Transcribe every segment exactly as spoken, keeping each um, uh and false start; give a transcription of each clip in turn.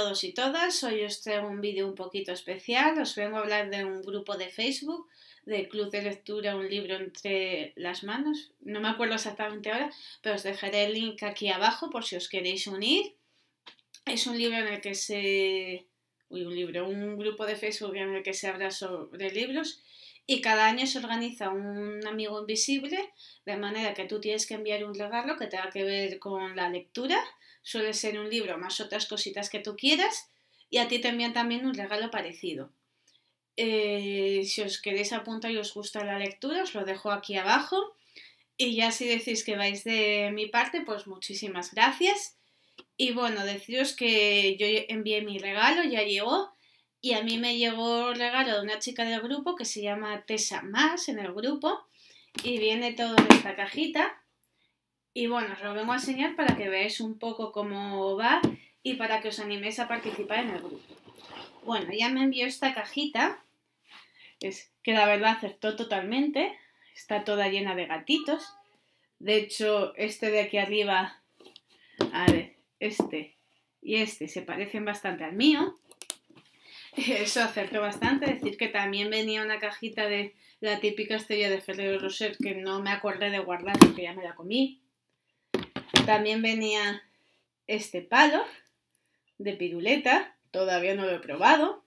todos y todas, hoy os traigo un vídeo un poquito especial, os vengo a hablar de un grupo de Facebook, de Club de Lectura, un libro entre las manos, no me acuerdo exactamente ahora, pero os dejaré el link aquí abajo por si os queréis unir. Es un libro en el que se... Uy, un libro, un grupo de Facebook en el que se habla sobre libros y cada año se organiza un amigo invisible, de manera que tú tienes que enviar un regalo que tenga que ver con la lectura. Suele ser un libro más otras cositas que tú quieras y a ti te envían también un regalo parecido. Eh, si os queréis apuntar y os gusta la lectura, os lo dejo aquí abajo. Y ya si decís que vais de mi parte, pues muchísimas gracias. Y bueno, deciros que yo envié mi regalo, ya llegó. Y a mí me llegó el regalo de una chica del grupo que se llama Tessa Más en el grupo. Y viene todo en esta cajita. Y bueno, os lo vengo a enseñar para que veáis un poco cómo va y para que os animéis a participar en el grupo. Bueno, ya me envió esta cajita, es que la verdad acertó totalmente, está toda llena de gatitos. De hecho, este de aquí arriba, a ver, este y este se parecen bastante al mío. Eso acertó bastante, decir que también venía una cajita de la típica estrella de Ferrero Rocher que no me acordé de guardar porque ya me la comí. También venía este palo de piruleta, todavía no lo he probado.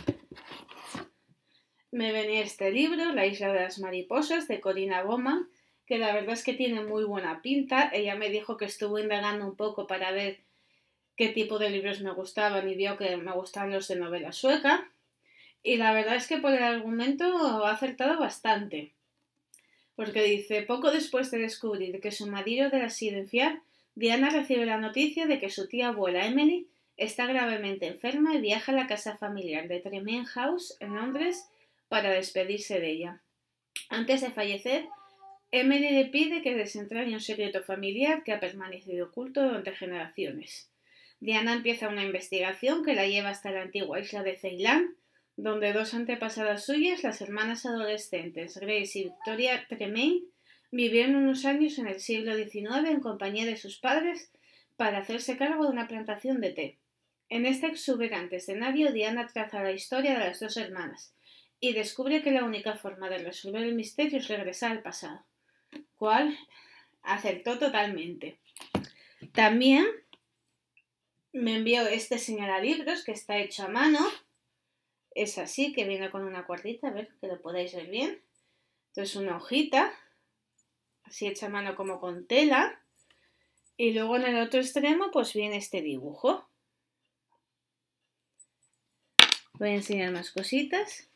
Me venía este libro, La isla de las mariposas, de Corinna Bowman, que la verdad es que tiene muy buena pinta. Ella me dijo que estuvo indagando un poco para ver qué tipo de libros me gustaban y vio que me gustaban los de novela sueca. Y la verdad es que por el argumento ha acertado bastante. Porque dice, poco después de descubrir que su marido era sido infiel, Diana recibe la noticia de que su tía abuela Emily está gravemente enferma y viaja a la casa familiar de Tremaine House en Londres para despedirse de ella. Antes de fallecer, Emily le pide que desentrañe un secreto familiar que ha permanecido oculto durante generaciones. Diana empieza una investigación que la lleva hasta la antigua isla de Ceilán, donde dos antepasadas suyas, las hermanas adolescentes Grace y Victoria Tremaine, vivieron unos años en el siglo diecinueve en compañía de sus padres para hacerse cargo de una plantación de té. En este exuberante escenario, Diana traza la historia de las dos hermanas y descubre que la única forma de resolver el misterio es regresar al pasado, cual acertó totalmente. También me envió este señalalibros que está hecho a mano. Es así, que viene con una cuerdita, a ver que lo podáis ver bien. Entonces una hojita, así hecha a mano como con tela. Y luego en el otro extremo pues viene este dibujo. Voy a enseñar más cositas.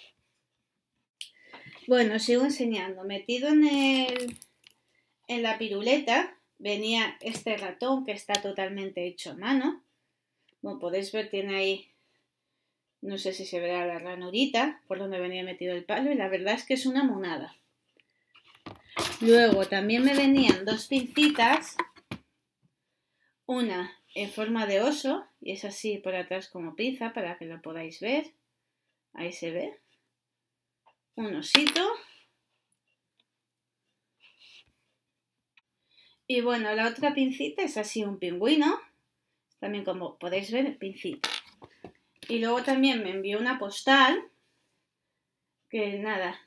Bueno, sigo enseñando. Metido en, el, en la piruleta venía este ratón que está totalmente hecho a mano. Como podéis ver tiene ahí, no sé si se verá la ranurita por donde venía metido el palo y la verdad es que es una monada. Luego también me venían dos pincitas, una en forma de oso y es así por atrás como pinza para que lo podáis ver. Ahí se ve. Un osito. Y bueno, la otra pincita es así un pingüino. También como podéis ver, pincita. Y luego también me envió una postal que nada,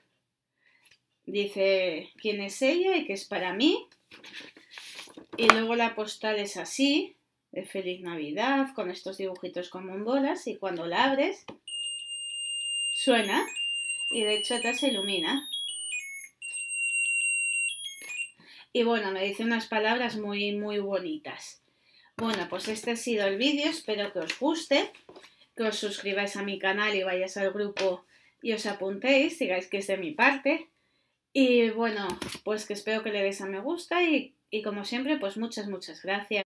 dice quién es ella y que es para mí. Y luego la postal es así, de Feliz Navidad, con estos dibujitos como en bolas. Y cuando la abres, suena. Y de hecho atrás se ilumina. Y bueno, me dice unas palabras muy, muy bonitas. Bueno, pues este ha sido el vídeo. Espero que os guste. Que os suscribáis a mi canal y vayáis al grupo y os apuntéis. Digáis que es de mi parte. Y bueno, pues que espero que le deis a me gusta. Y, y como siempre, pues muchas, muchas gracias.